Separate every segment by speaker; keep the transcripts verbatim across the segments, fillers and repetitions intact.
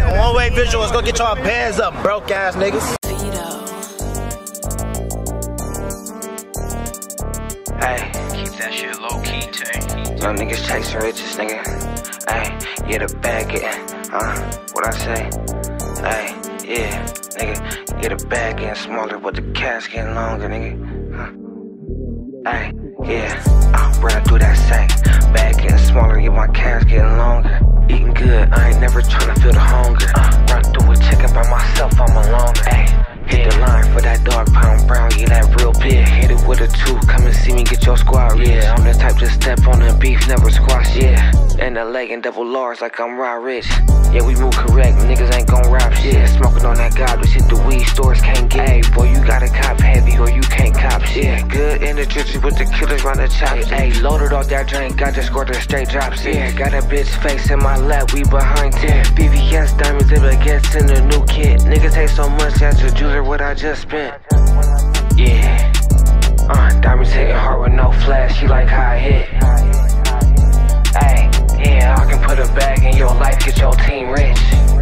Speaker 1: One-way visuals, go get y'all bands up, broke ass niggas.
Speaker 2: Hey, keep that shit low key, Tay. Young niggas chasing riches, nigga. Hey, yeah, the bag getting, huh? What I say? Hey, yeah, nigga, yeah, the bag getting smaller, but the cash getting longer, nigga. Huh? Hey, yeah, uh, running through that sack. Bag getting smaller, yeah, my cash getting longer. Eating good, I ain't never tryna feel the hunger. Uh, run through a chicken by myself, I'm alone. Hey, hit the line for that dog pound brown, yeah, that real big. Hit it with a two, come and see me get your squad. Yeah, I'm the type to step on the beef, never squash, yeah. And the leg and double large like I'm raw rich. Yeah, we move correct, niggas ain't gon' rap shit. Smoking on that gob, this shit the weed stores can't get. Hey, boy, you gotta cop heavy or you can't cop shit. Good in the trenches with the killers round the chops. Hey, loaded off that drink, I just scored a straight drops. Yeah, got a bitch face in my lap, we behind ten. V V S diamonds, if it gets in the new kit. Niggas take so much, that's a jeweler what I just spent. Yeah, uh, diamonds hitting hard with no flash, she like how I hit. Hey, yeah, I can put a bag in your life, get your team rich.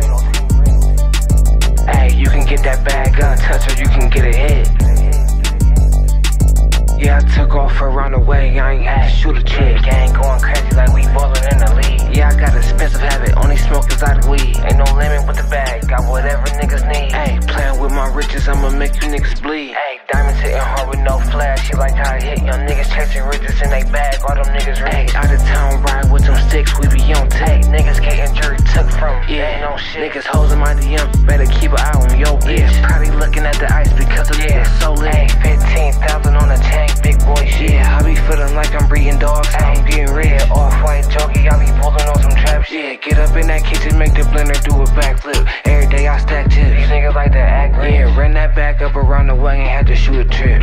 Speaker 2: Hey, you can get that bag untouched or you can get a hit. Yeah, I took off around the way, I ain't had to shoot a trick. Gang going crazy like we ballin' in the league. Yeah, I got an expensive habit, only smoke exotic weed. Ain't no limit with the bag, got whatever niggas need. Hey, playing with my riches, I'ma make you niggas bleed. Hey, diamonds hitting hard with no flash, she like how I hit. Young niggas chasing riches in they bag, all them niggas rich. Hey, out of town ride with them sticks, we be on tape. Niggas getting jury took from, yeah, no shit. Niggas hoes in my D M, better keep an eye on your bitch. Yeah, probably looking at the ice because the yeah. niggas so lit. Hey, fifteen thousand on the tank, big boy shit. Yeah, I be feeling like I'm breeding dogs, hey, I'm getting red. Off-white jockey, I be pulling on some trap shit. Yeah, get up in that kitchen, make the blender do a backflip. Every day I stack tips, these niggas like to act rich. Yeah, ran that back up around the way and had to shoot a trip.